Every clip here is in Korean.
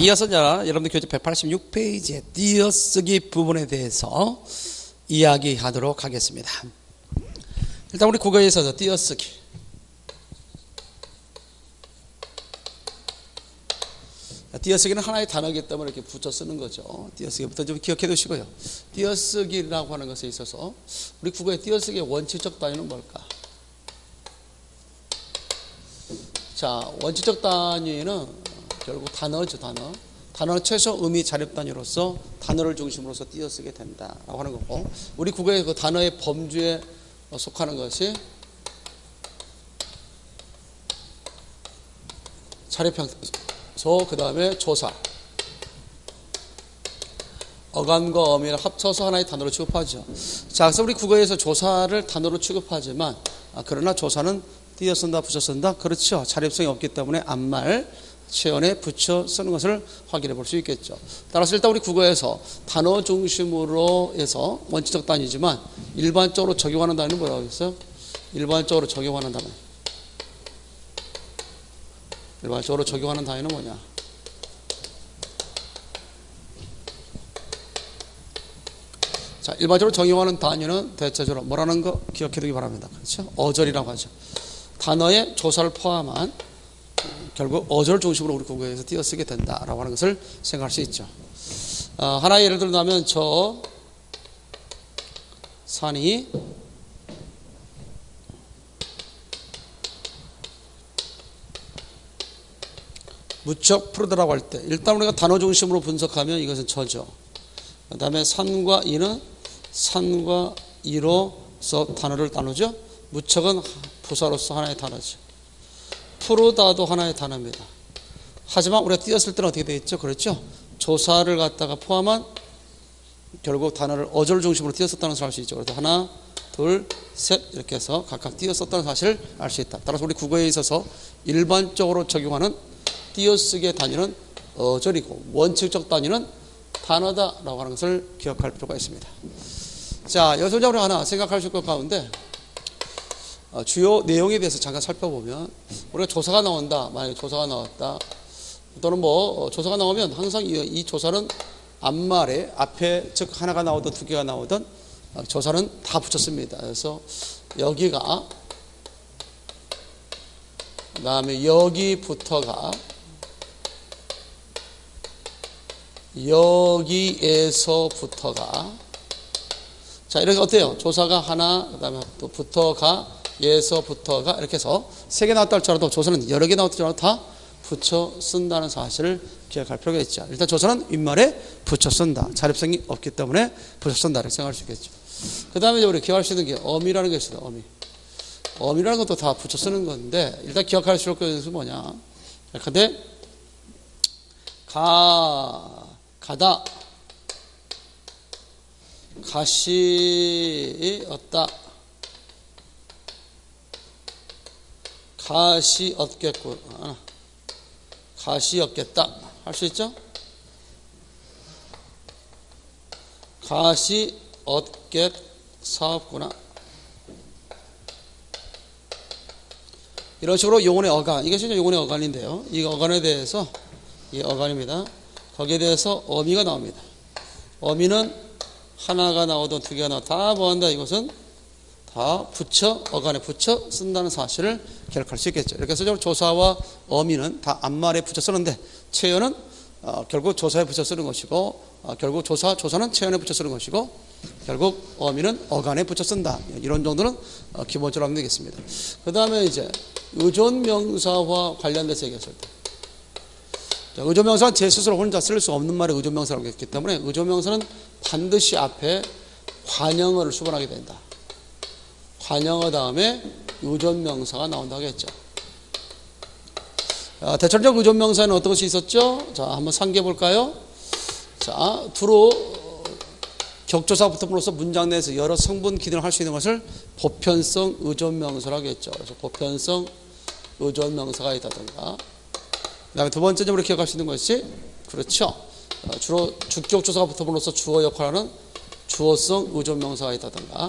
이어서 여러분들 교재 186페이지의 띄어쓰기 부분에 대해서 이야기하도록 하겠습니다. 일단 우리 국어에 있어서 띄어쓰기, 띄어쓰기는 하나의 단어이기 때문에 이렇게 붙여 쓰는 거죠. 띄어쓰기부터 좀 기억해 두시고요. 띄어쓰기라고 하는 것에 있어서 우리 국어의 띄어쓰기의 원칙적 단위는 뭘까? 자, 원칙적 단위는 결국 단어죠, 단어. 단어는 최소 의미 자립 단위로서 단어를 중심으로서 띄어쓰게 된다라고 하는 거고, 우리 국어의 그 단어의 범주에 속하는 것이 자립형소, 그 다음에 조사, 어간과 어미를 합쳐서 하나의 단어로 취급하죠. 자, 그래서 우리 국어에서 조사를 단어로 취급하지만, 그러나 조사는 띄어 쓴다, 붙여 쓴다? 그렇죠. 자립성이 없기 때문에 앞말, 체언에 붙여 쓰는 것을 확인해 볼 수 있겠죠. 따라서 일단 우리 국어에서 단어 중심으로 해서 원칙적 단위지만 일반적으로 적용하는 단위는 뭐라고 했어요? 일반적으로 적용하는 단위. 일반적으로 적용하는 단위는 뭐냐? 자, 일반적으로 적용하는 단위는 대체적으로 뭐라는 거 기억해 두기 바랍니다. 그렇죠? 어절이라고 하죠. 단어의 조사를 포함한 결국 어절 중심으로 우리 국어에서 띄어쓰게 된다라고 하는 것을 생각할 수 있죠. 하나의 예를 들자면 저 산이 무척 푸르다라고 할 때 일단 우리가 단어 중심으로 분석하면 이것은 저죠. 그 다음에 산과 이는 산과 이로서 단어를 나누죠. 무척은 부사로서 하나의 단어죠. 푸르다도 하나의 단어입니다. 하지만 우리가 띄었을 때는 어떻게 되어 있죠? 그렇죠? 조사를 갖다가 포함한 결국 단어를 어절 중심으로 띄었었다는 것을 알 수 있죠. 그래서 하나, 둘, 셋 이렇게 해서 각각 띄었었다는 사실을 알 수 있다. 따라서 우리 국어에 있어서 일반적으로 적용하는 띄어쓰기의 단위는 어절이고 원칙적 단위는 단어다라고 하는 것을 기억할 필요가 있습니다. 자, 여기서 우리 하나 생각하실 것 가운데 주요 내용에 대해서 잠깐 살펴보면, 우리가 조사가 나온다, 만약에 조사가 나왔다, 또는 조사가 나오면 항상 이 조사는 앞말에 앞에 즉 하나가 나오든 두 개가 나오든 조사는 다 붙였습니다. 그래서 여기가, 그 다음에 여기부터가, 여기에서부터가, 자, 이렇게 어때요? 조사가 하나, 그 다음에 또 부터가, 예서부터가 이렇게 해서 세 개 나왔다 할지라도 조사는 여러 개 나왔다 할지라도 다 붙여 쓴다는 사실을 기억할 필요가 있죠. 일단 조사는 윗말에 붙여 쓴다. 자립성이 없기 때문에 붙여 쓴다 이렇게 생각할 수 있겠죠. 그 다음에 우리 기억할 수 있는 게 어미라는 게 있어요. 어미. 어미라는 것도 다 붙여 쓰는 건데, 일단 기억할 수 있는 것은 뭐냐? 근데 가다, 가시 얻다, 가시 얻겠군, 가시 얻겠다 할 수 있죠? 가시 얻겠사옵구나. 이런 식으로 용언의 어간, 이게 실제 용언의 어간인데요, 이 어간에 대해서, 이 어간입니다. 거기에 대해서 어미가 나옵니다. 어미는 하나가 나오든 두 개가 나오든 다 뭐한다? 이것은 다 붙여, 어간에 붙여 쓴다는 사실을 기억할 수 있겠죠. 이렇게 해서 조사와 어미는 다 앞말에 붙여 쓰는데, 체언은 결국 조사에 붙여 쓰는 것이고, 결국 조사는 체언에 붙여 쓰는 것이고, 결국 어미는 어간에 붙여 쓴다. 이런 정도는 기본적으로 하면 되겠습니다. 그 다음에 이제 의존명사와 관련돼서 얘기했을 때, 의존명사는 제 스스로 혼자 쓸 수 없는 말에 의존명사라고 했기 때문에 의존명사는 반드시 앞에 관형어를 수반하게 된다. 관형어 다음에 의존명사가 나온다고 했죠. 대체적 의존명사는 어떤 것이 있었죠? 자, 한번 상기해 볼까요? 자, 두로 격조사 붙음으로써 문장 내에서 여러 성분 기능을 할 수 있는 것을 보편성 의존명사라고 했죠. 그래서 보편성 의존명사가 있다든가, 그 다음에 두 번째 점으로 기억할 수 있는 것이, 그렇죠, 주로 주격조사가 붙음으로써 주어 역할하는 주어성 의존명사가 있다든가,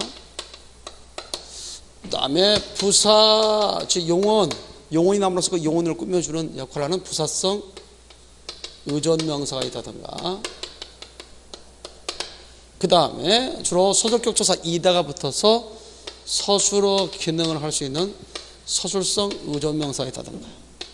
그 다음에 부사, 즉 용언이 남으로써 그 용언을 꾸며주는 역할을 하는 부사성 의존명사가 있다든가, 그 다음에 주로 서술격 조사 이다가 붙어서 서술어 기능을 할 수 있는 서술성 의존명사가 있다든가,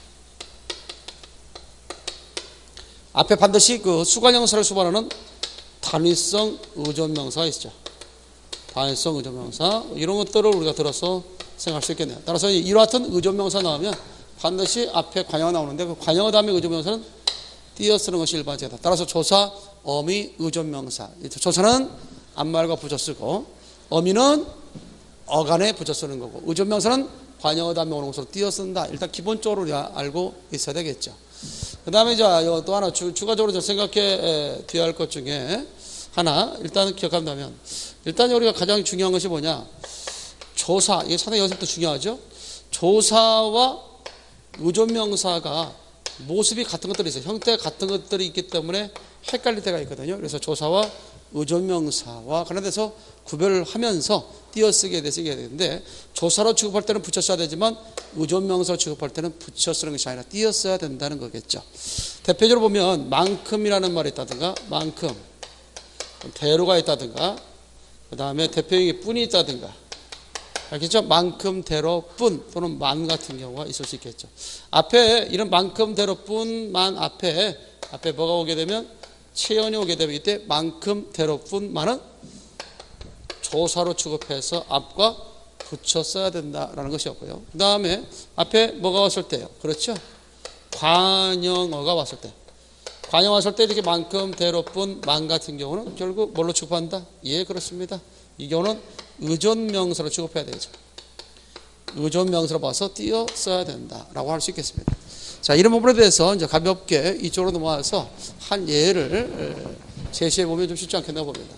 앞에 반드시 그 수관형사를 수반하는 단위성 의존명사가 있죠. 단위성 의존명사, 이런 것들을 우리가 들어서 생각할 수 있겠네요. 따라서 이와 같은 의존명사 나오면 반드시 앞에 관형어 나오는데 그 관형어 다음에 의존명사는 띄어 쓰는 것이 일반적이다. 따라서 조사, 어미, 의존명사. 조사는 앞말과 붙여 쓰고, 어미는 어간에 붙여 쓰는 거고, 의존명사는 관형어 다음에 오는 것으로 띄어 쓴다. 일단 기본적으로 우리가 알고 있어야 되겠죠. 그 다음에 이제 또 하나 추가적으로 생각해 둬야 할 것 중에 하나, 일단 기억한다면, 일단 우리가 가장 중요한 것이 뭐냐. 조사, 이게 상당히 여기서부터 중요하죠. 조사와 의존명사가 모습이 같은 것들이 있어요. 형태가 같은 것들이 있기 때문에 헷갈릴 때가 있거든요. 그래서 조사와 의존명사와 관련돼서 구별을 하면서 띄어쓰기에 대해서 얘기해야 되는데, 조사로 취급할 때는 붙여 써야 되지만 의존명사로 취급할 때는 붙여 쓰는 것이 아니라 띄어 써야 된다는 거겠죠. 대표적으로 보면 만큼이라는 말이 있다든가, 만큼, 대로가 있다든가, 그 다음에 대표형이 뿐이 있다든가, 알겠죠? 만큼, 대로, 뿐 또는 만 같은 경우가 있을 수 있겠죠. 앞에 이런 만큼, 대로, 뿐, 만 앞에 뭐가 오게 되면, 체연이 오게 되면 이때 만큼, 대로, 뿐, 만은 조사로 취급해서 앞과 붙여 써야 된다라는 것이었고요. 그 다음에 앞에 뭐가 왔을 때요? 그렇죠? 관형어가 왔을 때. 관형 왔을 때 이렇게 만큼, 대로, 뿐, 만 같은 경우는 결국 뭘로 취급한다? 예, 그렇습니다. 이 경우는 의존명사로 취급해야 되죠. 의존명사로 봐서 띄어 써야 된다라고 할 수 있겠습니다. 자, 이런 부분에 대해서 이제 가볍게 이쪽으로 넘어와서 한 예를 제시해 보면 좀 쉽지 않겠나 봅니다.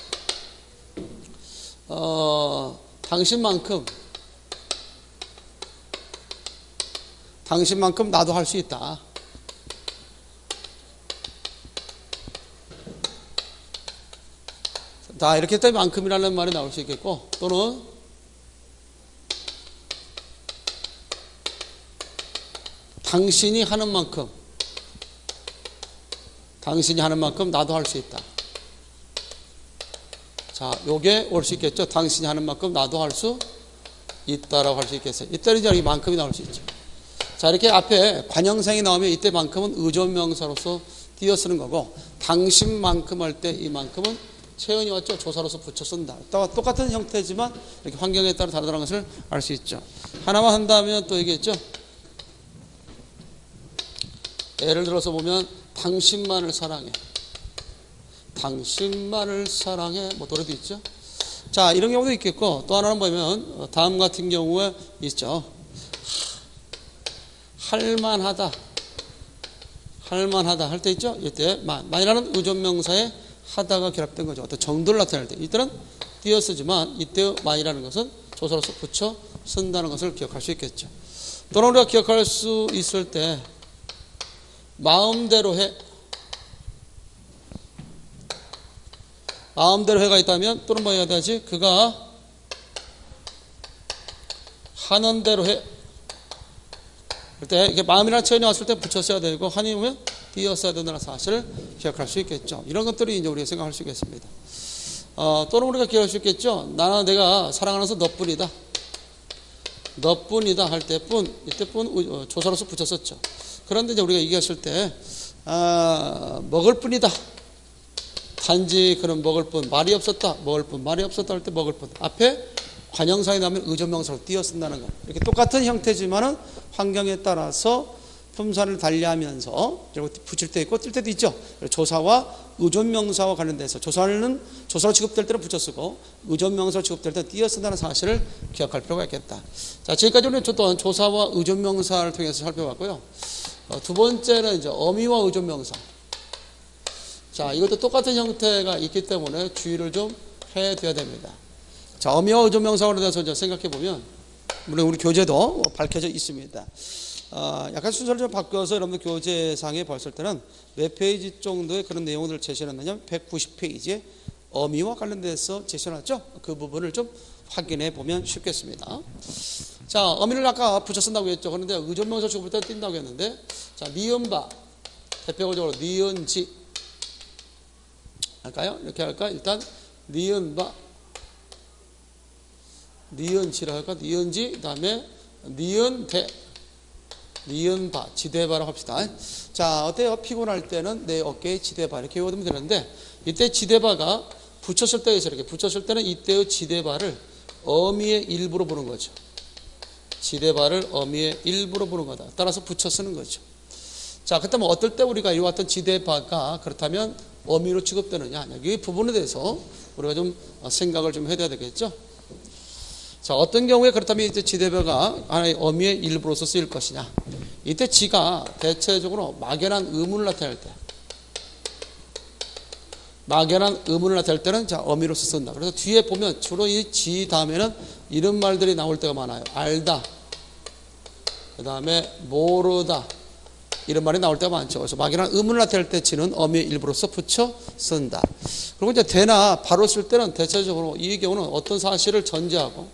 당신만큼 나도 할 수 있다. 자, 이렇게 했더니 만큼이라는 말이 나올 수 있겠고, 또는 당신이 하는 만큼 나도 할 수 있다. 자, 요게 올 수 있겠죠. 당신이 하는 만큼 나도 할 수 있다라고 할 수 있겠어요. 이때는 이제 만큼이 나올 수 있죠. 자, 이렇게 앞에 관형상이 나오면 이때만큼은 의존명사로서 띄어 쓰는 거고, 당신만큼 할 때 이 만큼은 체연이 왔죠. 조사로서 붙여 쓴다. 똑같은 형태지만 이렇게 환경에 따라 다르다는 것을 알 수 있죠. 하나만 한다면 또 얘기했죠. 예를 들어서 보면 당신만을 사랑해. 당신만을 사랑해. 뭐 노래도 있죠. 자, 이런 경우도 있겠고, 또 하나는 보면 다음 같은 경우에 있죠. 할만하다 할 때 있죠. 이때 만이라는 의존명사에 하다가 결합된 거죠. 어떤 정도를 나타낼 때 이때는 띄어 쓰지만 이때 만이라는 것은 조사로서 붙여 쓴다는 것을 기억할 수 있겠죠. 또는 우리가 기억할 수 있을 때 마음대로 해. 마음대로 해가 있다면 또는 뭐 해야 되지? 그가 하는 대로 해. 그때 이렇게 마음이라는 체험이 왔을 때 붙여 써야 되고, 하니 오면 띄어 써야 된다는 사실을 기억할 수 있겠죠. 이런 것들이 이제 우리가 생각할 수 있겠습니다. 또는 우리가 기억할 수 있겠죠. 나는 내가 사랑하는 것은 너뿐이다. 너뿐이다 할 때 뿐, 이때 뿐 조사로서 붙였었죠. 그런데 이제 우리가 얘기했을 때 먹을 뿐이다. 단지 그는 먹을 뿐, 말이 없었다. 먹을 뿐, 말이 없었다 할 때 먹을 뿐. 앞에 관형사에 나오면 의존명사로 띄어 쓴다는 거. 이렇게 똑같은 형태지만은 환경에 따라서 품사를 달리하면서 붙일 때 있고 뜰 때도 있죠. 조사와 의존명사와 관련돼서 조사는 조사로 취급될 때는 붙여 쓰고 의존명사로 취급될 때는 띄어 쓴다는 사실을 기억할 필요가 있겠다. 자, 지금까지 우리는 또한 조사와 의존명사를 통해서 살펴봤고요. 두 번째는 이제 어미와 의존명사. 자, 이것도 똑같은 형태가 있기 때문에 주의를 좀 해둬야 됩니다. 자, 어미와 의존명사에 대해서 이제 생각해 보면, 물론 우리 교재도 밝혀져 있습니다. 약간 순서를 좀 바꿔서 여러분들 교재상에 봤을 때는 몇 페이지 정도의 그런 내용을 제시해놨냐면 190페이지에 어미와 관련돼서 제시해놨죠. 그 부분을 좀 확인해 보면 쉽겠습니다. 자, 어미를 아까 붙여 쓴다고 했죠. 그런데 의존명사 취급할 때 띈다고 했는데, 자, 니은바, 대표적으로 니은지 할까요? 이렇게 할까? 일단 니은바, 니은지라 할까? 니은지, 그 다음에 니은대, 니은바, 지대바라고 합시다. 자, 어때요? 피곤할 때는 내 어깨에 지대바 이렇게 외우면 되는데, 이때 지대바가 붙였을 때에서 이렇게 붙였을 때는 이때의 지대바를 어미의 일부로 보는 거죠. 지대바를 어미의 일부로 보는 거다. 따라서 붙여 쓰는 거죠. 자, 그렇다면 어떨 때 우리가 이와같은 지대바가 그렇다면 어미로 취급되느냐? 이 부분에 대해서 우리가 좀 생각을 좀 해야 되겠죠. 자, 어떤 경우에 그렇다면 이제 지대바가 하나의 어미의 일부로서 쓰일 것이냐? 이때 지가 대체적으로 막연한 의문을 나타낼 때, 막연한 의문을 나타낼 때는 자, 어미로서 쓴다. 그래서 뒤에 보면 주로 이 지 다음에는 이런 말들이 나올 때가 많아요. 알다, 그 다음에 모르다, 이런 말이 나올 때가 많죠. 그래서 막연한 의문을 나타낼 때 지는 어미의 일부로서 붙여 쓴다. 그리고 이제 대나 바로 쓸 때는 대체적으로 이 경우는 어떤 사실을 전제하고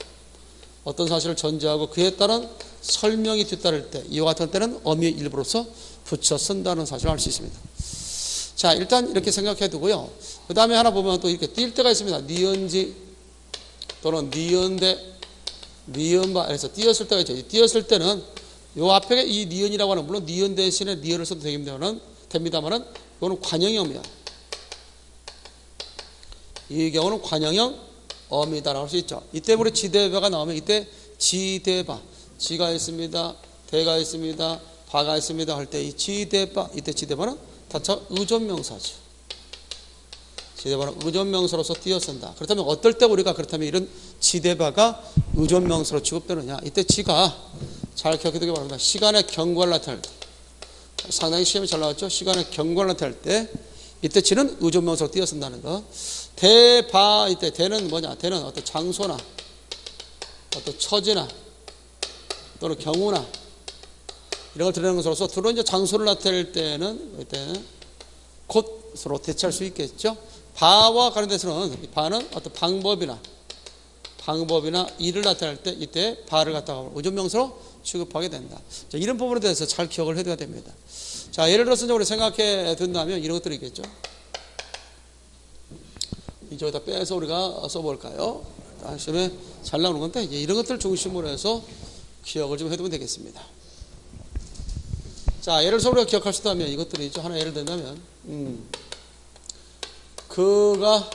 그에 따른 설명이 뒤따를 때, 이와 같은 때는 어미의 일부로서 붙여 쓴다는 사실을 알 수 있습니다. 자, 일단 이렇게 생각해 두고요. 그 다음에 하나 보면 또 이렇게 띌 때가 있습니다. 니은지 또는 니은대, 니은바 해서 띄었을 때가 있죠. 띄었을 때는 요 앞에 이 니은이라고 하는, 물론 니은 대신에 니은을 써도 됩니다만은 이거는 관형형입니다. 이 경우는 관형형 어미다라고 할 수 있죠. 이때 우리 지대바가 나오면 이때 지대바, 지가 있습니다, 대가 있습니다, 바가 있습니다 할 때 이 지대바, 이때 지대바는 다쳐 의존명사죠. 지대바는 의존명사로서 띄어쓴다. 그렇다면 어떨 때 우리가 그렇다면 이런 지대바가 의존명사로 취급되느냐? 이때 지가 잘 기억해 두기 바랍니다. 시간의 경과를 나타낼 때, 상당히 시험이 잘 나왔죠. 시간의 경과를 나타낼 때 이때 지는 의존명사로 띄어쓴다는 거. 대바, 이때 대는 뭐냐? 대는 어떤 장소나 어떤 처지나 또는 경우나 이런 걸 드러내는 것으로서 주로 이제 장소를 나타낼 때는 이때는 곳으로 대체할 수 있겠죠. 바와 관련돼서는 이 바는 어떤 방법이나 일을 나타낼 때 이때 바를 갖다가 의존명사로 취급하게 된다. 자, 이런 부분에 대해서 잘 기억을 해둬야 됩니다. 자, 예를 들어서 우리 생각해 둔다면 이런 것들이 있겠죠. 이쪽에다 빼서 우리가 써볼까요? 시험에 잘 나오는 건데 이제 이런 것들 중심으로 해서 기억을 좀 해두면 되겠습니다. 자, 예를 들어서 우리가 기억할 수 있다면 이것들이 있죠. 하나 예를 든다면 그가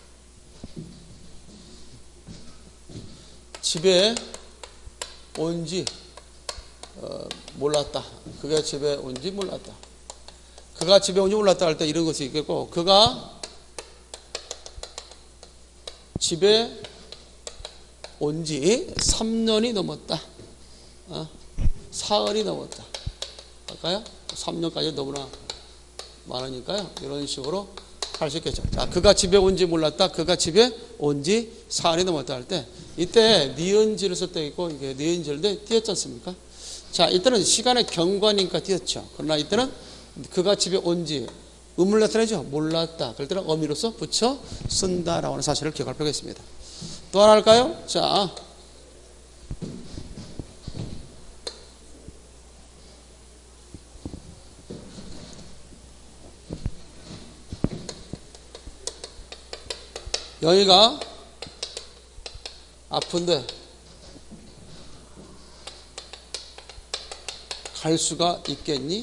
집에 온지 몰랐다. 그가 집에 온지 몰랐다. 그가 집에 온지 몰랐다 할 때 이런 것이 있겠고, 그가 집에 온지 3년이 넘었다. 사흘이 넘었다. 할까요? 3년까지 너무나 많으니까요. 이런 식으로 할 수 있겠죠. 자, 그가 집에 온지 몰랐다. 그가 집에 온지 사흘이 넘었다 할 때 이때 니은지를 쓸 때 있고 이게 니은지를 띄었지 않습니까? 자, 이때는 시간의 경과니까 띄었죠. 그러나 이때는 그가 집에 온지 의문을 나타내죠. 몰랐다. 그럴 때는 어미로서 붙여 쓴다라고 하는 사실을 기억할 필요가 있습니다. 또 하나 할까요? 자, 영희가 아픈데 갈 수가 있겠니?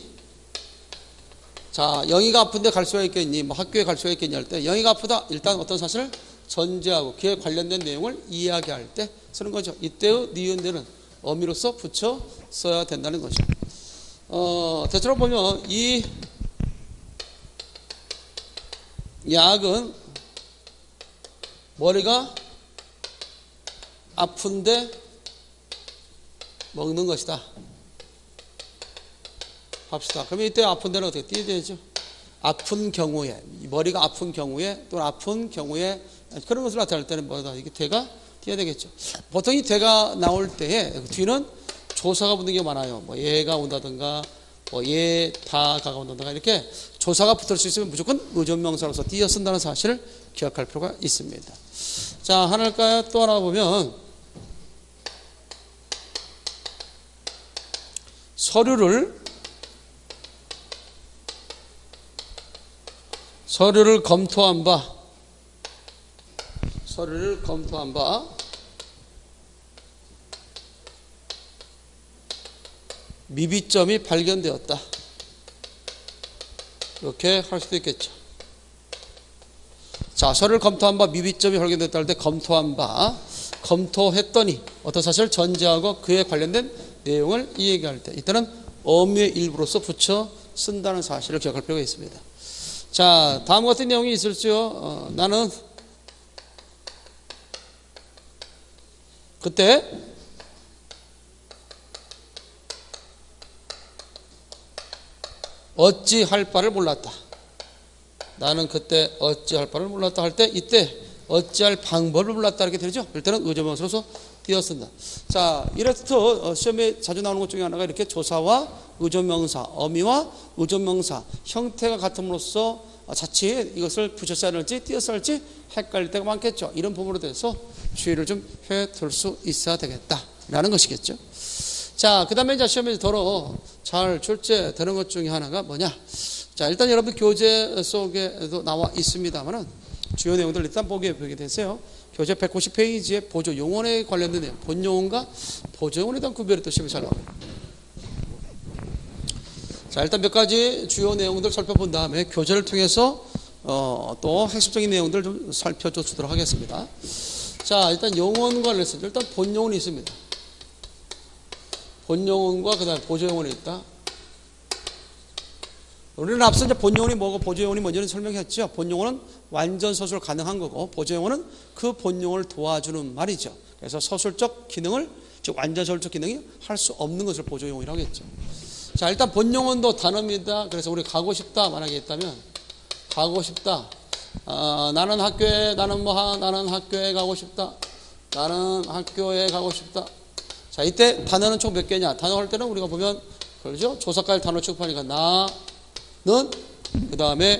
자, 영희가 아픈데 갈 수가 있겠니? 뭐 학교에 갈 수가 있겠니? 할 때 영희가 아프다. 일단 어떤 사실을 전제하고 그에 관련된 내용을 이야기할 때 쓰는 거죠. 이때의 니은대는 어미로서 붙여 써야 된다는 거죠. 대체로 보면 이 약은 머리가 아픈데 먹는 것이다 합시다. 그러면 이때 아픈 데는 어떻게 띄어야 되죠? 아픈 경우에, 머리가 아픈 경우에 또는 아픈 경우에 그런 것을 나타낼 때는 뭐다? 이게 대가 띄어야 되겠죠. 보통 이 대가 나올 때에 뒤는 조사가 붙는 게 많아요. 뭐 얘가 온다든가 뭐 얘, 다가 온다든가 이렇게 조사가 붙을 수 있으면 무조건 의존명사로서 띄어 쓴다는 사실을 기억할 필요가 있습니다. 자, 하나일까요? 또 하나 보면 서류를 검토한 바, 서류를 검토한 바, 미비점이 발견되었다. 이렇게 할 수도 있겠죠. 자, 서류를 검토한 바 미비점이 발견됐다 할 때 검토한 바, 검토했더니 어떤 사실을 전제하고 그에 관련된 내용을 이야기할 때 이때는 어미의 일부로서 붙여 쓴다는 사실을 기억할 필요가 있습니다. 자, 다음 같은 내용이 있을지요. 나는 그때 어찌할 바를 몰랐다. 나는 그때 어찌할 바를 몰랐다 할 때 이때 어찌할 방법을 몰랐다 이렇게 되죠. 이럴 때는 의존명사로서 띄어쓴다. 자, 이래서 시험에 자주 나오는 것 중에 하나가 이렇게 조사와 의존명사, 어미와 의존명사 형태가 같음으로써 자칫 이것을 붙여 써야 할지 띄어 써야 할지 헷갈릴 때가 많겠죠. 이런 부분에 대해서 주의를 좀 해둘 수 있어야 되겠다라는 것이겠죠. 자, 그 다음에 이제 시험에 더러 잘 출제되는 것 중에 하나가 뭐냐. 자, 일단 여러분 교재 속에도 나와 있습니다만은 주요 내용들 일단 보게 되세요. 교재 190페이지에 보조 용언에 관련된 내용, 본용언과 보조 용언에 대한 구별이 또 시험에 잘 나와요. 자, 일단 몇 가지 주요 내용들 살펴본 다음에 교재를 통해서 또 핵심적인 내용들 좀 살펴줘 주도록 하겠습니다. 자, 일단 용언과 관련해서 일단 본용언이 있습니다. 본용언과 그 다음에 보조용언이 있다. 우리는 앞서 이제 본용언이 뭐고 보조용언이 뭔지는 설명했죠. 본용언은 완전 서술 가능한 거고 보조용언은 그 본용언을 도와주는 말이죠. 그래서 서술적 기능을, 즉 완전 서술적 기능이 할 수 없는 것을 보조용언이라고 했죠. 자, 일단 본용언도 단어입니다. 그래서 우리 가고 싶다 만약에 있다면 가고 싶다. 나는 학교에 가고 싶다. 나는 학교에 가고 싶다. 자, 이때 단어는 총 몇 개냐? 단어 할 때는 우리가 보면 그러죠. 조사까지 단어 취급하니까 나는 그 다음에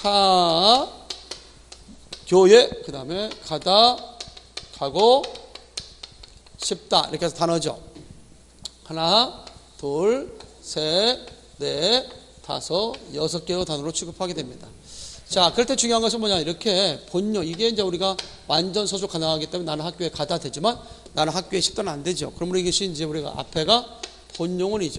교에 그 다음에 가고 싶다 이렇게 해서 단어죠. 하나, 둘, 셋, 넷, 다섯, 6개의 단어로 취급하게 됩니다. 자, 그럴 때 중요한 것은 뭐냐? 이렇게 본용, 이게 이제 우리가 완전 서술 가능하기 때문에 나는 학교에 가다 되지만 나는 학교에 싶다는 안 되죠. 그러므로 이것이 이제 우리가 앞에가 본용언이죠.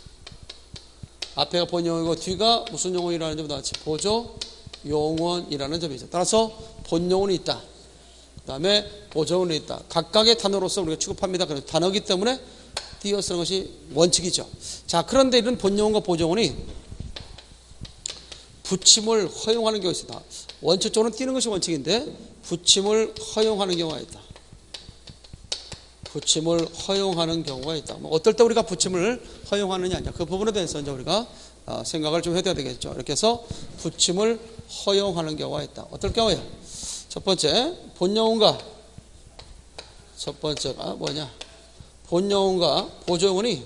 앞에가 본용이고 뒤가 무슨 용언이라는 점보다 같이 보조 용언이라는 점이죠. 따라서 본용언이 있다. 그 다음에 보조용언이 있다. 각각의 단어로서 우리가 취급합니다. 그래서 단어이기 때문에 띄어 쓰는 것이 원칙이죠. 자, 그런데 이런 본용언과 보조용언이 붙임을 허용하는 경우가 있습니다. 원칙적으로는 띄는 것이 원칙인데 붙임을 허용하는 경우가 있다. 붙임을 허용하는 경우가 있다. 뭐 어떨 때 우리가 붙임을 허용하느냐, 그 부분에 대해서 이제 우리가 생각을 좀 해야 되겠죠. 이렇게 해서 붙임을 허용하는 경우가 있다. 어떨 경우에? 첫 번째, 본용언과 첫 번째가 뭐냐? 본용언과 보조용언이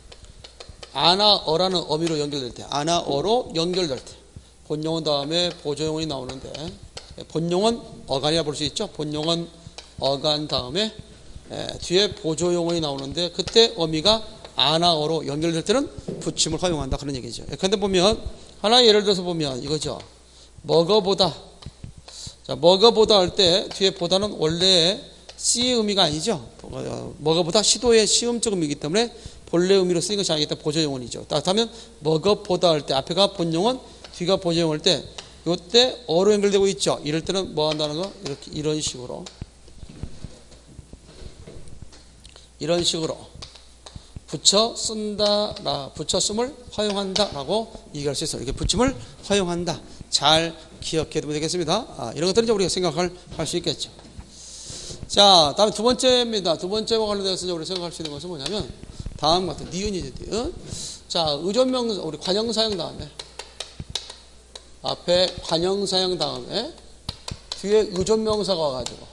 아나어라는 어미로 연결될 때, 아나어로 연결될 때, 본용언 다음에 보조용언이 나오는데, 본용언 어간이라 볼 수 있죠. 본용언 어간 다음에 뒤에 보조용언이 나오는데 그때 어미가 아나어로 연결될 때는 붙임을 허용한다 그런 얘기죠. 그런데 보면 하나 예를 들어서 보면 이거죠. 먹어보다. 자, 먹어보다 할 때 뒤에 보다는 원래 씨의 의미가 아니죠. 먹어보다 시도의 시음적 의미이기 때문에 본래 의미로 쓰인 것이 아니기 때문에 보조용언이죠. 따뜻하면 먹어보다 할 때 앞에가 본용언, 뒤가 보조용언 할 때 이때 어로 연결되고 있죠. 이럴 때는 뭐 한다는 거? 이렇게 이런 식으로 붙여 쓴다, 붙여 쓰임을 허용한다라고 얘기할 수 있어요. 이렇게 붙임을 허용한다. 잘 기억해 두면 되겠습니다. 이런 것들은 이제 우리가 생각할 수 있겠죠. 자, 다음에 두 번째입니다. 두 번째와 관련돼서 우리가 생각할 수 있는 것은 뭐냐면 다음 같은 니은이죠, 니은. 자, 의존명사, 우리 관형사형 다음에 앞에 관형사형 다음에 뒤에 의존명사가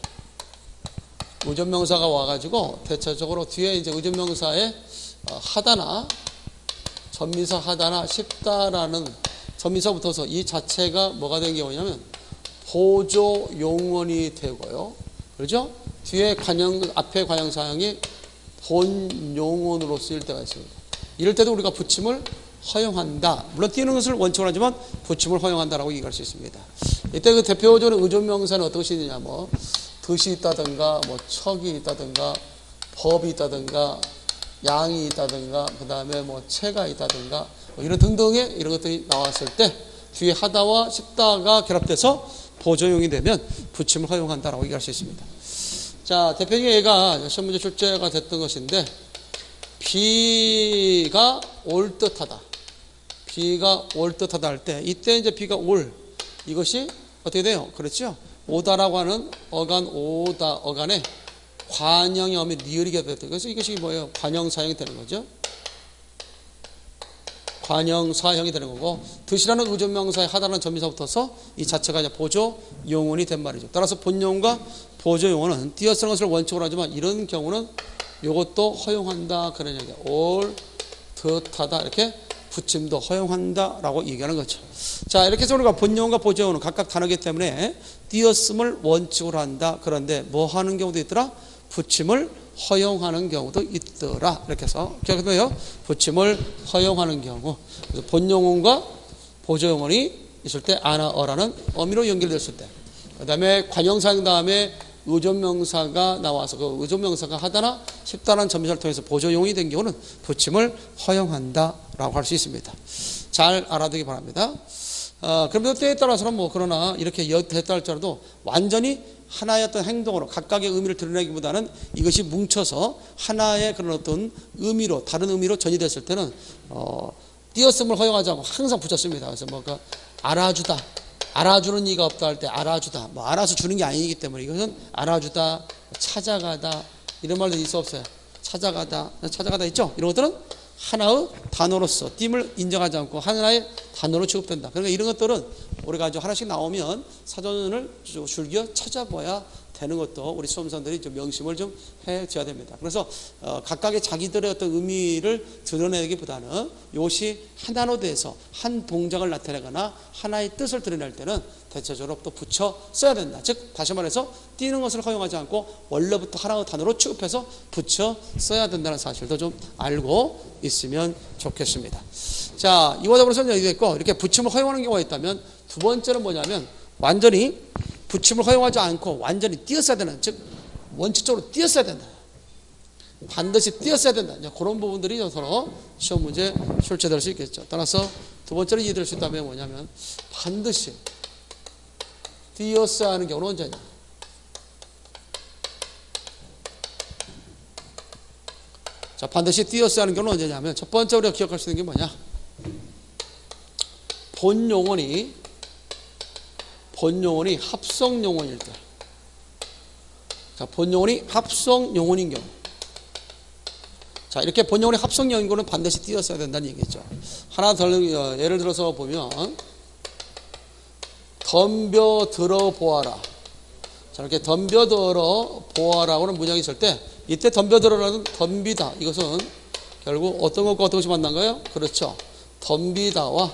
와가지고 대체적으로 뒤에 이제 의존명사에 하다나 전미사 하다나 싶다라는 전미사부터서 이 자체가 뭐가 된 경우냐면 보조 용언이 되고요. 그렇죠? 뒤에 앞에 관형사형이 본 용언으로 쓰일 때가 있습니다. 이럴 때도 우리가 붙임을 허용한다. 물론 띄는 것을 원칙으로 하지만 붙임을 허용한다라고 얘기할 수 있습니다. 이때 그 대표적인 의존명사는 어떤 것이 있느냐, 뭐 덫이 있다든가, 뭐 척이 있다든가, 법이 있다든가, 양이 있다든가, 그 다음에 뭐 채가 있다든가, 뭐 이런 등등의 이런 것들이 나왔을 때 뒤에 하다와 싶다가 결합돼서 보조용이 되면 붙임을 허용한다라고 얘기할 수 있습니다. 자, 대표적인 예가 시험 문제 출제가 됐던 것인데, 비가 올 듯하다. 비가 올 듯하다 할 때, 이때 이제 비가 올, 이것이 어떻게 돼요? 그렇죠? 오다라고 하는 어간, 오다, 어간에 관형의 어미 니을이게 됐다. 그래서 이것이 뭐예요? 관형사형이 되는 거죠. 관형사형이 되는 거고, 듯이라는 의존명사에 하다라는 전미사 붙어서 이 자체가 이제 보조용언이 된 말이죠. 따라서 본용어가 보조용어는 띄어쓰는 것을 원칙으로 하지만 이런 경우는 이것도 허용한다. 그런 얘기예요. 올 듯하다. 이렇게 붙임도 허용한다라고 얘기하는 거죠. 자, 이렇게 해서 우리가 본용어가 보조용어는 각각 다르기 때문에 띄어쓰음을 원칙으로 한다. 그런데 뭐 하는 경우도 있더라? 붙임을 허용하는 경우도 있더라. 이렇게 해서 기억해둬요. 붙임을 허용하는 경우. 그래서 본용어과 보조용어이 있을 때 아나 어라는 어미로 연결됐을 때, 그 다음에 관형사형 다음에 의존명사가 나와서 그 의존명사가 하다나 싶다라는 전미사를 통해서 보조용이 된 경우는 붙임을 허용한다라고 할 수 있습니다. 잘 알아두기 바랍니다. 그럼 때에 따라서는 뭐 그러나 이렇게 됐다 할지라도 완전히 하나의 어떤 행동으로 각각의 의미를 드러내기보다는 이것이 뭉쳐서 하나의 그런 어떤 의미로, 다른 의미로 전이됐을 때는 띄어쓰음을 허용하지 않고 항상 붙였습니다. 그래서 뭐가 알아주다, 알아주는 이가 없다 할 때 알아주다, 뭐 알아서 주는 게 아니기 때문에 이것은 알아주다, 찾아가다 이런 말도 있어 없어요? 찾아가다 있죠? 이런 것들은 하나의 단어로서 띄임을 인정하지 않고 하나의 단어로 취급된다. 그러니까 이런 것들은 우리가 아주 하나씩 나오면 사전을 줄기어 찾아봐야 되는 것도 우리 수험생들이 좀 명심을 좀 해줘야 됩니다. 그래서 각각의 자기들의 어떤 의미를 드러내기보다는 이것이 하나로 돼서 한 동작을 나타내거나 하나의 뜻을 드러낼 때는 대체적으로 또 붙여 써야 된다. 즉 다시 말해서 띄는 것을 허용하지 않고 원래부터 하나의 단어로 취급해서 붙여 써야 된다는 사실도 좀 알고 있으면 좋겠습니다. 자, 이와 더불어서 얘기했고, 이렇게 붙임을 허용하는 경우가 있다면 두 번째는 뭐냐면 완전히 붙임을 허용하지 않고 완전히 띄었어야 되는, 즉 원칙적으로 띄었어야 된다. 반드시 띄었어야 된다. 이제 그런 부분들이 서로 시험 문제 출제될 수 있겠죠. 따라서 두 번째로 이해될 수 있다면 뭐냐면 반드시 띄었어야 하는 경우는 언제냐? 자, 반드시 띄었어야 하는 경우는 언제냐면 첫 번째 우리가 기억할 수 있는 게 뭐냐? 본용언이 합성용언일 때. 자, 본용언이 합성용언인 경우. 자, 이렇게 본용언이 합성용언인 경우는 반드시 띄었어야 된다는 얘기죠. 하나 더 예를 들어서 보면 덤벼들어 보아라. 자, 이렇게 덤벼들어 보아라고는 문장이 있을 때 이때 덤벼들어라는 덤비다. 이것은 결국 어떤 것과 어떤 것이 만난 거예요? 그렇죠. 덤비다와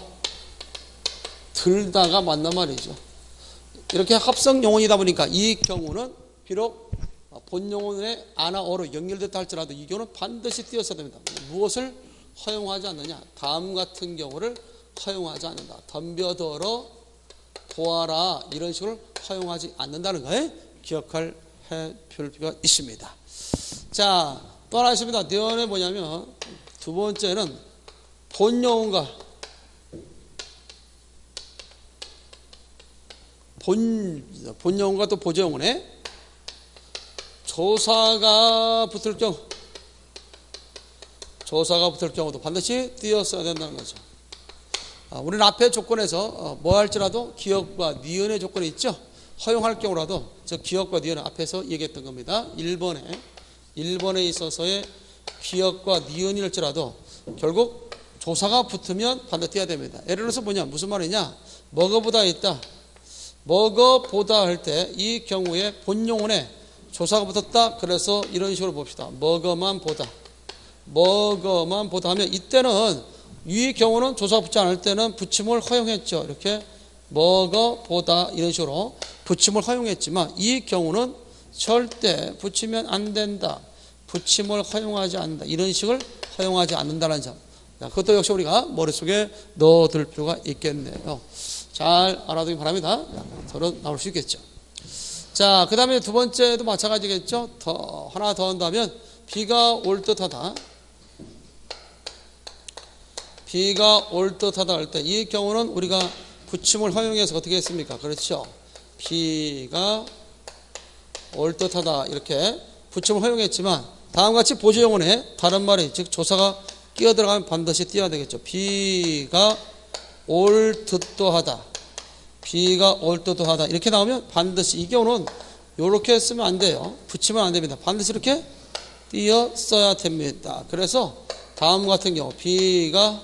들다가 만난 말이죠. 이렇게 합성용언이다 보니까 이 경우는 비록 본용언의 아나 어로 연결됐다 할지라도 이 경우는 반드시 띄었어야 됩니다. 무엇을 허용하지 않느냐? 다음 같은 경우를 허용하지 않는다. 덤벼들어 보아라 이런 식으로 허용하지 않는다는 거에 기억할 필요가 있습니다. 자, 또 하나 있습니다. 대원에 뭐냐면 두 번째는 본용언과 본용언과 또 보조용언에 조사가 붙을 경우도 반드시 띄었어야 된다는 거죠. 우리는 앞에 조건에서 뭐 할지라도 기억과 니은의 조건이 있죠. 허용할 경우라도 저 기억과 니은은 앞에서 얘기했던 겁니다. 1번에 있어서의 기억과 니은일지라도 결국 조사가 붙으면 반드시 띄어야 됩니다. 예를 들어서 뭐냐? 무슨 말이냐? 먹어보다 있다. 먹어보다 할 때 이 경우에 본용언에 조사가 붙었다. 그래서 이런 식으로 봅시다. 먹어만 보다 하면 이때는 이 경우는 조사가 붙지 않을 때는 붙임을 허용했죠. 이렇게 먹어보다 이런 식으로 붙임을 허용했지만 이 경우는 절대 붙이면 안 된다. 붙임을 허용하지 않는다. 이런 식을 허용하지 않는다는 점. 자, 그것도 역시 우리가 머릿속에 넣어둘 필요가 있겠네요. 잘 알아두기 바랍니다. 서로 나올 수 있겠죠. 자, 그 다음에 두 번째도 마찬가지겠죠. 하나 더 한다면 비가 올 듯하다. 비가 올 듯하다 할 때 이 경우는 우리가 붙임을 허용해서 어떻게 했습니까? 그렇죠. 비가 올 듯하다 이렇게 붙임을 허용했지만 다음과 같이 보조용어에 다른 말이 즉 조사가 끼어들어가면 반드시 띄어야 되겠죠. 비가 올 듯도 하다. 비가 올 듯도 하다. 이렇게 나오면 반드시 이 경우는 이렇게 쓰면 안 돼요. 붙이면 안 됩니다. 반드시 이렇게 띄어 써야 됩니다. 그래서 다음 같은 경우 비가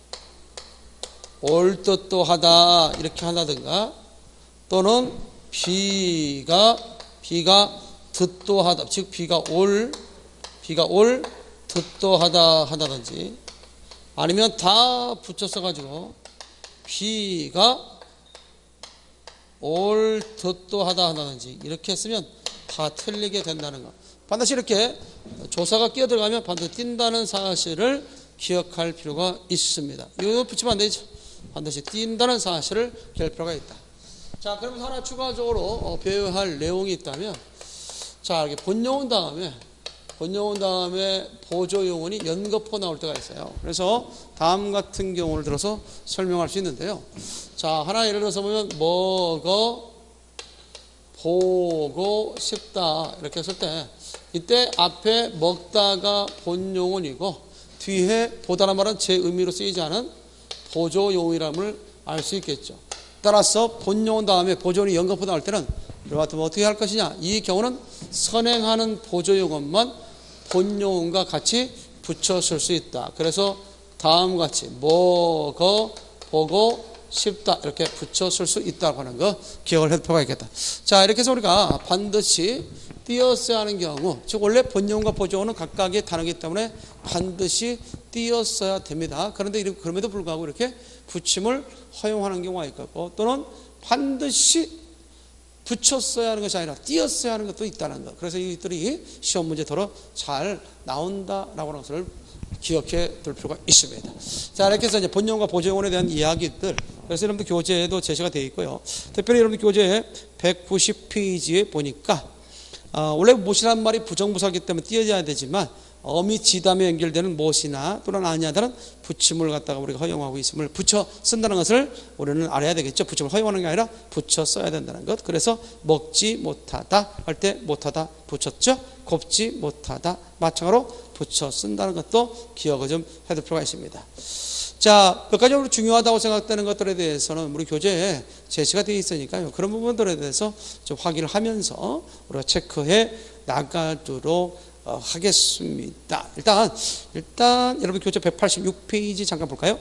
올 듯도 하다 이렇게 한다든가 또는 비가 듣도 하다 즉 비가 올 듣도 하다 한다든지 아니면 다 붙여 써가지고 비가 올 듯도 하다 한다든지 이렇게 쓰면 다 틀리게 된다는 거. 반드시 이렇게 조사가 끼어들어가면 반드시 띈다는 사실을 기억할 필요가 있습니다. 이거 붙이면 안 되죠. 반드시 띈다는 사실을 기억할 필요가 있다. 자, 그러면 하나 추가적으로 배워야 할 내용이 있다면 자, 이렇게 본용은 다음에 보조용언이 연거포 나올 때가 있어요. 그래서 다음 같은 경우를 들어서 설명할 수 있는데요. 자, 하나 예를 들어서 보면 먹어 보고 싶다 이렇게 했을 때 이때 앞에 먹다가 본용언이고 뒤에 보다란 말은 제 의미로 쓰이지 않은 보조용이라는 알 수 있겠죠. 따라서 본용언 다음에 보조용이 연거포 나올 때는 이와 같으면 어떻게 할 것이냐. 이 경우는 선행하는 보조용언만 본용언과 같이 붙여 쓸 수 있다. 그래서 다음과 같이 먹어 보고 싶다 이렇게 붙여 쓸 수 있다고 하는 거 기억을 할 필요가 있겠다. 자, 이렇게 해서 우리가 반드시 띄었어야 하는 경우 즉 원래 본용과 보조어는 각각의 단어이기 때문에 반드시 띄었어야 됩니다. 그런데 그럼에도 불구하고 이렇게 붙임을 허용하는 경우가 있고 또는 반드시 붙였어야 하는 것이 아니라 띄었어야 하는 것도 있다는 것. 그래서 이들이 시험 문제더러 잘 나온다라고 하는 것을 기억해 둘 필요가 있습니다. 자, 이렇게 해서 이제 본용과 보조용언에 대한 이야기들. 그래서 여러분들 교재에도 제시가 되어 있고요. 특별히 여러분들 교재 190페이지에 보니까 원래 못이라는 말이 부정부사이기 때문에 띄어져야 되지만 어미 지담에 연결되는 못이나 또는 아니하다는 붙임을 갖다가 우리가 허용하고 있음을 붙여 쓴다는 것을 우리는 알아야 되겠죠. 붙임을 허용하는 게 아니라 붙여 써야 된다는 것. 그래서 먹지 못하다 할 때 못하다 붙였죠. 곱지 못하다 마찬가지로 붙여 쓴다는 것도 기억을 좀 해둘 필요가 있습니다. 자, 몇 가지 중요하다고 생각되는 것들에 대해서는 우리 교재에 제시가 되어 있으니까요. 그런 부분들에 대해서 좀 확인을 하면서 우리가 체크해 나가도록 하겠습니다. 일단 여러분 교재 186페이지 잠깐 볼까요?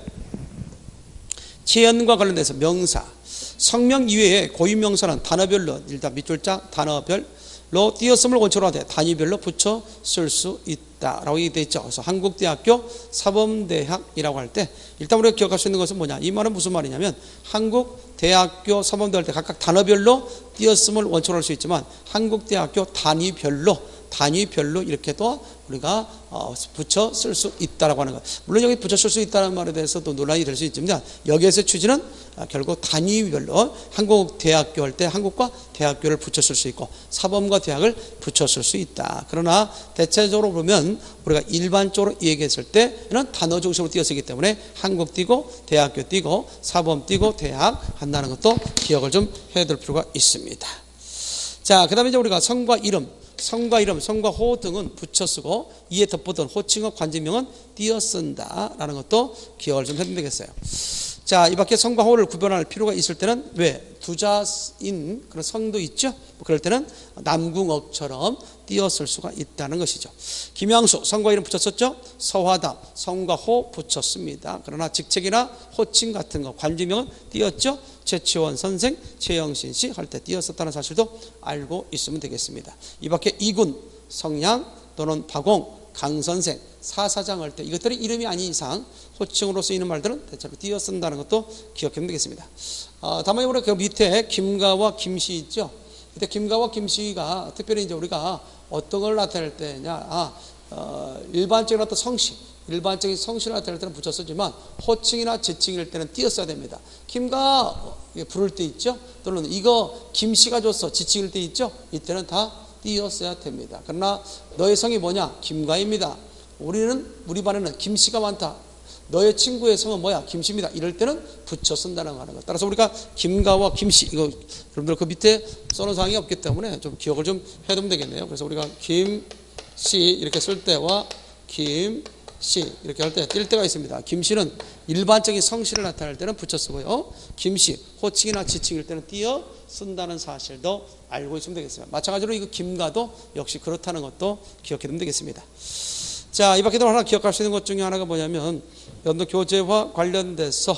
체연과 관련돼서 명사, 성명 이외에 고유명사는 단어별로 일단 밑줄자 단어별로 띄었음을 원칙으로 하되 단위별로 붙여 쓸 수 있다라고 얘기되어 있죠. 그래서 한국대학교 사범대학이라고 할 때 일단 우리가 기억할 수 있는 것은 뭐냐? 이 말은 무슨 말이냐면 한국대학교 사범대학 할 때 각각 단어별로 띄었음을 원칙으로 할 수 있지만 한국대학교 단위별로 이렇게 또 우리가 붙여 쓸 수 있다라고 하는 것. 물론 여기 붙여 쓸 수 있다는 말에 대해서도 논란이 될 수 있지만 여기에서 취지는 결국 단위별로 한국 대학교 할 때 한국과 대학교를 붙여 쓸 수 있고 사범과 대학을 붙여 쓸 수 있다. 그러나 대체적으로 보면 우리가 일반적으로 얘기했을 때는 단어 중심으로 띄어 쓰기 때문에 한국 띄고 대학교 띄고 사범 띄고 대학 한다는 것도 기억을 좀 해둘 필요가 있습니다. 자, 그 다음에 이제 우리가 성과 이름, 성과 호 등은 붙여 쓰고 이에 덧붙은 호칭어 관지명은 띄어 쓴다라는 것도 기억을 좀 해두면 되겠어요. 자, 이 밖에 성과 호를 구별할 필요가 있을 때는 왜? 두자인 그런 성도 있죠. 그럴 때는 남궁억처럼 띄어 쓸 수가 있다는 것이죠. 김양수 성과 이름 붙였었죠. 서화담 성과 호 붙였습니다. 그러나 직책이나 호칭 같은 거 관지명은 띄었죠. 최치원 선생, 최영신 씨 할 때 띄었었다는 사실도 알고 있으면 되겠습니다. 이 밖에 이군, 성향 또는 박공, 강선생, 사사장 할 때 이것들이 이름이 아닌 이상 호칭으로 쓰이는 말들은 대체로 띄어 쓴다는 것도 기억하면 되겠습니다. 다만 우리가 그 밑에 김가와 김씨 있죠. 이때 김가와 김씨가 특별히 이제 우리가 어떤 걸 나타낼 때냐, 일반적인 어떤 성씨, 일반적인 성씨를 나타낼 때는 붙여 쓰지만 호칭이나 지칭일 때는 띄어 써야 됩니다. 김가 부를 때 있죠. 또는 이거 김씨가 줬어 지칭일 때 있죠. 이때는 다 띄어 써야 됩니다. 그러나 너의 성이 뭐냐? 김가입니다. 우리 반에는 김씨가 많다. 너의 친구의 성은 뭐야? 김씨입니다. 이럴 때는 붙여 쓴다는 거. 따라서 우리가 김가와 김씨, 이거 여러분들 그 밑에 써놓은 사항이 없기 때문에 좀 기억을 좀 해두면 되겠네요. 그래서 우리가 김씨 이렇게 쓸 때와 김씨 이렇게 할 때 뛸 때가 있습니다. 김씨는 일반적인 성씨를 나타낼 때는 붙여 쓰고요. 김씨, 호칭이나 지칭일 때는 띄어 쓴다는 사실도 알고 있으면 되겠습니다. 마찬가지로 이거 김가도 역시 그렇다는 것도 기억해 두면 되겠습니다. 자, 이 밖에도 하나 기억할 수 있는 것 중에 하나가 뭐냐면 연도 교재와 관련돼서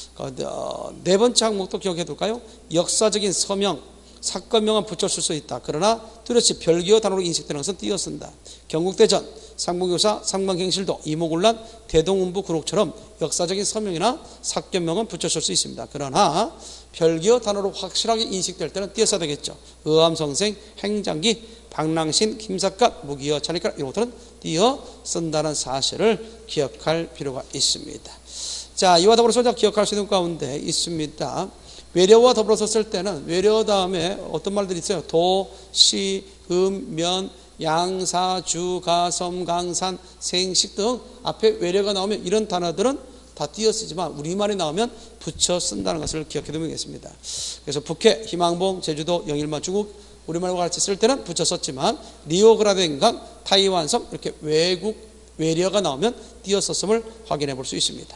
네 번째 항목도 기억해 둘까요? 역사적인 서명, 사건명은 붙였을 수 있다. 그러나 뚜렷이 별기어 단어로 인식되는 것은 띄어 쓴다. 경국대전, 상봉교사, 상방갱실도, 이모군란, 대동운부 구록처럼 역사적인 서명이나 사건명은 붙였을 수 있습니다. 그러나 별기어 단어로 확실하게 인식될 때는 띄어 써야 되겠죠. 의암성생, 행장기, 방랑신, 김삿갓, 무기여, 차니까 이런 것들은 띄어 쓴다는 사실을 기억할 필요가 있습니다. 자, 이와 더불어서 기억할 수 있는 가운데 있습니다. 외려와 더불어서 쓸 때는 외려 다음에 어떤 말들이 있어요? 도, 시, 면, 양, 사, 주, 가, 섬, 강, 산, 생, 식 등 앞에 외려가 나오면 이런 단어들은 다 띄어 쓰지만 우리말이 나오면 붙여 쓴다는 것을 기억해 두면 되겠습니다. 그래서 북해, 희망봉, 제주도, 영일만, 중국 우리말과 같이 쓸 때는 붙여 썼지만 리오그라덴강, 타이완섬 이렇게 외국 외려가 나오면 띄어 썼음을 확인해 볼 수 있습니다.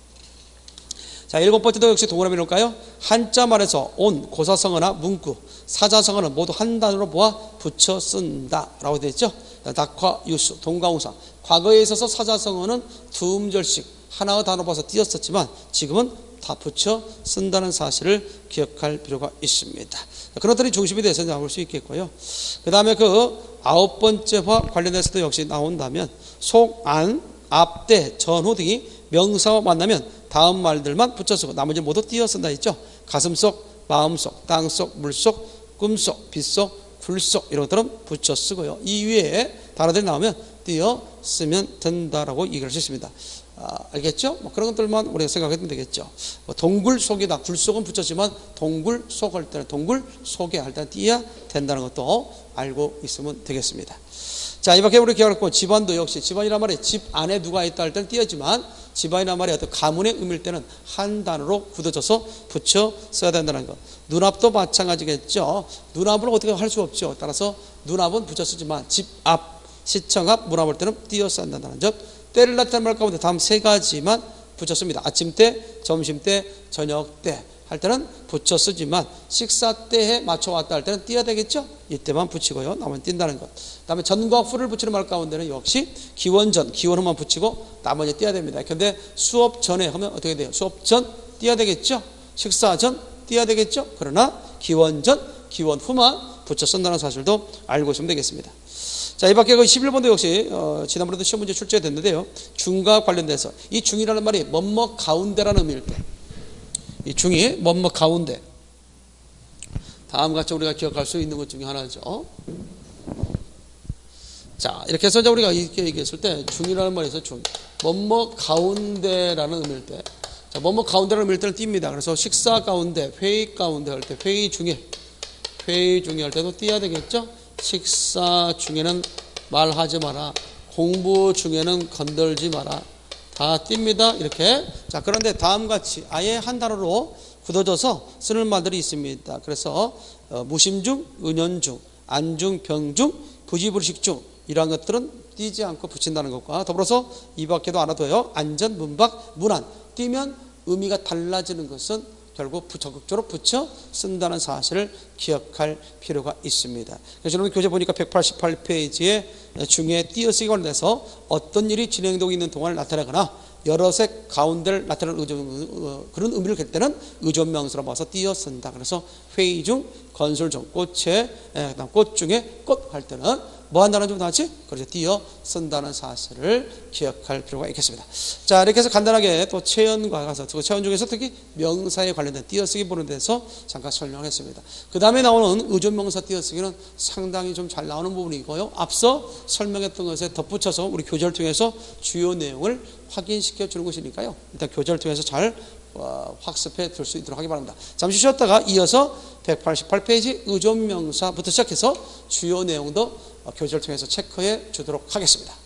자, 일곱 번째도 역시 동그라미 놓을까요? 한자 말에서 온, 고사성어나 문구, 사자성어는 모두 한 단어로 모아 붙여 쓴다 라고 되어 있죠. 낙화, 유수, 동가우사. 과거에 있어서 사자성어는 두 음절씩 하나의 단어 봐서 띄어 썼지만 지금은 다 붙여 쓴다는 사실을 기억할 필요가 있습니다. 그런 것들이 중심이 돼서 나올 수 있겠고요. 그 다음에 그 아홉 번째와 관련해서도 역시 나온다면 속, 안, 앞대, 전후 등이 명사와 만나면 다음 말들만 붙여쓰고 나머지 모두 띄어 쓴다 했죠. 가슴속, 마음속, 땅속, 물속, 꿈속, 빛속, 굴속 이런 것들은 붙여 쓰고요. 이 위에 단어들이 나오면 띄어 쓰면 된다라고 얘기할 수 있습니다. 알겠죠? 그런 것들만 우리가 생각하면 되겠죠. 동굴 속이다. 굴속은 붙였지만 동굴 속 할 때는 동굴 속에 할 때는 띄어야 된다는 것도 알고 있으면 되겠습니다. 자, 이 밖에 우리 기억하고 집안도 역시 집안이란 말이 집 안에 누가 있다 할 때는 띄어지만 집안이란 말이 어떤 가문의 의미일 때는 한 단어로 굳어져서 붙여 써야 된다는 것. 눈앞도 마찬가지겠죠. 눈앞을 어떻게 할 수 없죠. 따라서 눈앞은 붙여 쓰지만 집 앞, 시청 앞, 문 앞 할 때는 띄어 써야 된다는 점. 때를 나타낸 말 가운데 다음 세 가지만 붙였습니다. 아침 때, 점심 때, 저녁 때 할 때는 붙여 쓰지만 식사 때에 맞춰 왔다 할 때는 띄어야 되겠죠. 이때만 붙이고요. 나머지는 띈다는 것. 그다음에 전과 후를 붙이는 말 가운데는 역시 기원전, 기원후만 붙이고 나머지 띄어야 됩니다. 그런데 수업 전에 하면 어떻게 돼요? 수업 전 띄어야 되겠죠. 식사 전 띄어야 되겠죠. 그러나 기원 전, 기원 후만 붙여 쓴다는 사실도 알고 있으면 되겠습니다. 자, 이 밖에 그 11번도 역시 지난번에도 시험 문제 출제됐는데요. 중과 관련돼서 이 중이라는 말이 뭐뭐 가운데라는 의미일 때 이 중이 뭐뭐 가운데 다음과 같이 우리가 기억할 수 있는 것 중에 하나죠. 자, 이렇게 해서 우리가 이렇게 얘기했을 때 중이라는 말에서 중 뭐뭐 가운데라는 의미일 때 자, 뭐뭐 가운데라는 의미일 때는 띕니다. 그래서 식사 가운데, 회의 가운데 할 때 회의 중에 할 때도 띄어야 되겠죠. 식사 중에는 말하지 마라. 공부 중에는 건들지 마라. 다 띱니다. 이렇게. 자, 그런데 다음같이 아예 한 단어로 굳어져서 쓰는 말들이 있습니다. 그래서 무심중, 은연중, 안중, 병중, 부지불식중 이러한 것들은 띄지 않고 붙인다는 것과 더불어서 이 밖에도 하나 더요. 안전, 문박, 문안. 띄면 의미가 달라지는 것은 결국 적극적으로 붙여 쓴다는 사실을 기억할 필요가 있습니다. 그래서 여러분 교재 보니까 188페이지에 중에 띄어쓰기 관련해서 어떤 일이 진행되고 있는 동안을 나타내거나 여러 색 가운데를 나타내는 그런 의미를 할 때는 의존명사로 봐서 띄어 쓴다. 그래서 회의 중, 건설 중, 꽃에, 꽃 중에 꽃 할 때는 뭐 한다는 좀 나왔지? 그렇죠. 띄어 쓴다는 사실을 기억할 필요가 있겠습니다. 자, 이렇게 해서 간단하게 또 체언과 가서 체언 중에서 특히 명사에 관련된 띄어쓰기 보는 데서 잠깐 설명했습니다. 그 다음에 나오는 의존명사 띄어쓰기는 상당히 좀 잘 나오는 부분이고요. 앞서 설명했던 것에 덧붙여서 우리 교재를 통해서 주요 내용을 확인시켜 주는 것이니까요. 일단 교재를 통해서 잘 학습해 둘 수 있도록 하기 바랍니다. 잠시 쉬었다가 이어서 188페이지 의존명사부터 시작해서 주요 내용도 교재를 통해서 체크해 주도록 하겠습니다.